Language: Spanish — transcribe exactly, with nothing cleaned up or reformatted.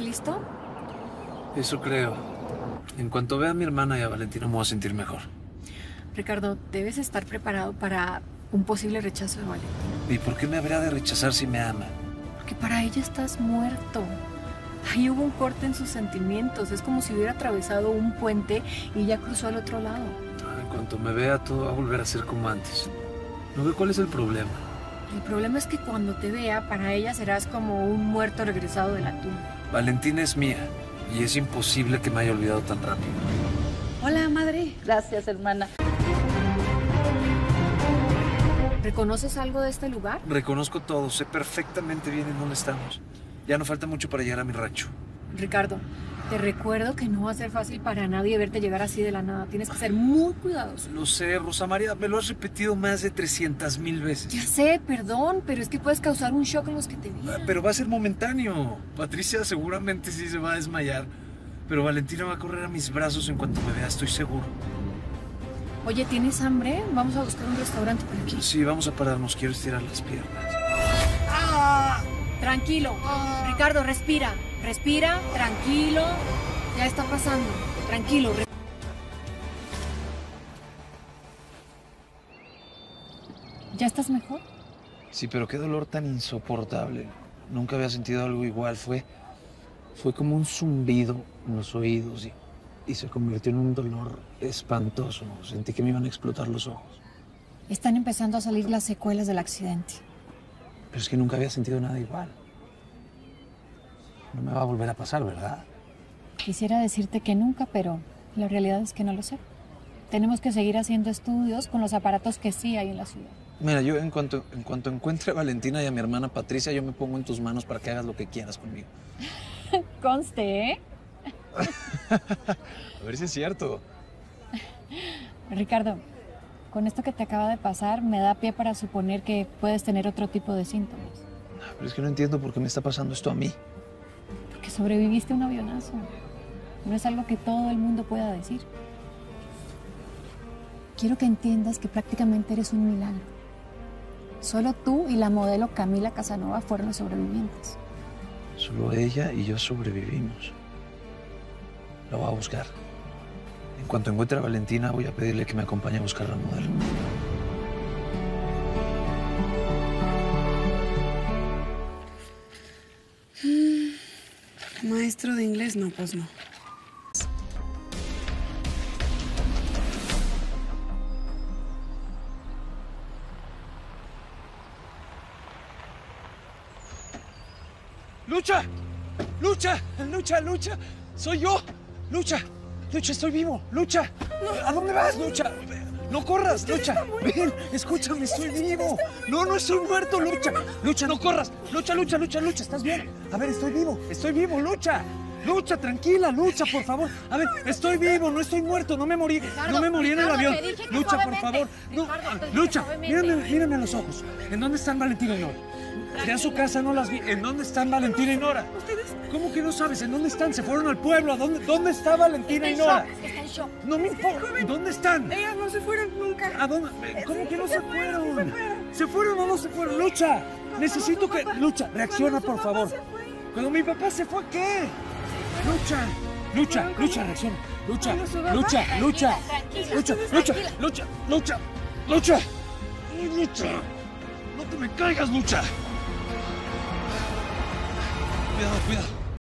listo? Eso creo. En cuanto vea a mi hermana y a Valentina me voy a sentir mejor. Ricardo, debes estar preparado para un posible rechazo de Valentina. ¿Y por qué me habría de rechazar si me ama? Porque para ella estás muerto. Ahí hubo un corte en sus sentimientos. Es como si hubiera atravesado un puente y ya cruzó al otro lado. En cuanto me vea, todo va a volver a ser como antes. ¿No ve cuál es el problema? El problema es que cuando te vea, para ella serás como un muerto regresado de la tumba. Valentina es mía y es imposible que me haya olvidado tan rápido. Hola, madre. Gracias, hermana. ¿Reconoces algo de este lugar? Reconozco todo, sé perfectamente bien en dónde estamos. Ya no falta mucho para llegar a mi rancho. Ricardo, te recuerdo que no va a ser fácil para nadie verte llegar así de la nada. Tienes que ser muy cuidadoso. Lo sé, Rosa María, me lo has repetido más de trescientas mil veces. Ya sé, perdón, pero es que puedes causar un shock en los que te Ah, vean. pero va a ser momentáneo. Patricia seguramente sí se va a desmayar. Pero Valentina va a correr a mis brazos en cuanto me vea, estoy seguro. Oye, ¿tienes hambre? Vamos a buscar un restaurante por aquí. Sí, vamos a pararnos, quiero estirar las piernas. Tranquilo. Ricardo, respira. Respira, tranquilo. Ya está pasando. Tranquilo. Re- ¿Ya estás mejor? Sí, pero qué dolor tan insoportable. Nunca había sentido algo igual. Fue, fue como un zumbido en los oídos y, y se convirtió en un dolor espantoso. Sentí que me iban a explotar los ojos. Están empezando a salir las secuelas del accidente. Pero es que nunca había sentido nada igual. No me va a volver a pasar, ¿verdad? Quisiera decirte que nunca, pero la realidad es que no lo sé. Tenemos que seguir haciendo estudios con los aparatos que sí hay en la ciudad. Mira, yo en cuanto, en cuanto encuentre a Valentina y a mi hermana Patricia, yo me pongo en tus manos para que hagas lo que quieras conmigo. Conste, ¿eh? A ver si es cierto. Ricardo, con esto que te acaba de pasar, me da pie para suponer que puedes tener otro tipo de síntomas. Pero es que no entiendo por qué me está pasando esto a mí. Porque sobreviviste a un avionazo. No es algo que todo el mundo pueda decir. Quiero que entiendas que prácticamente eres un milagro. Solo tú y la modelo Camila Casanova fueron los sobrevivientes. Solo ella y yo sobrevivimos. La voy a buscar. En cuanto encuentre a Valentina, voy a pedirle que me acompañe a buscar a la modelo. Mm, maestro de inglés, no, pues no. ¡Lucha! ¡Lucha! ¡Lucha! ¡Lucha! ¡Soy yo! ¡Lucha! ¡Lucha! ¡Estoy vivo! ¡Lucha! ¿A dónde vas, Lucha? ¡No corras, Lucha! ¡Ven! ¡Escúchame! ¡Estoy vivo! ¡No, no estoy muerto, Lucha! ¡Lucha, no corras! ¡Lucha, Lucha, Lucha, Lucha! ¿Estás bien? A ver, estoy vivo. ¡Estoy vivo, Lucha! ¡Lucha, tranquila, Lucha, por favor! A ver, estoy vivo, no estoy muerto, no me morí. No me morí en el avión. Lucha, por favor. No, Lucha, mírame, mírame a los ojos. ¿En dónde están Valentina y Nora? Fui a su casa, no las vi. ¿En dónde están Valentina y Nora? ¿Cómo que no sabes? ¿En dónde están? Se fueron al pueblo. ¿A dónde, dónde está Valentina y Nora? Está en shock. No me importa. ¿Dónde están? Ellas no se fueron nunca. ¿A dónde? ¿Cómo que no se fueron? ¿Se fueron o no se fueron? Lucha, necesito que... Lucha, reacciona, por favor. Cuando mi papá se fue, ¿qué? Lucha, Lucha, Lucha, reacciona. Lucha, Lucha, Lucha, Lucha, Lucha, Lucha, Lucha, Lucha, Lucha. No te me caigas, Lucha. Cuidado, cuidado.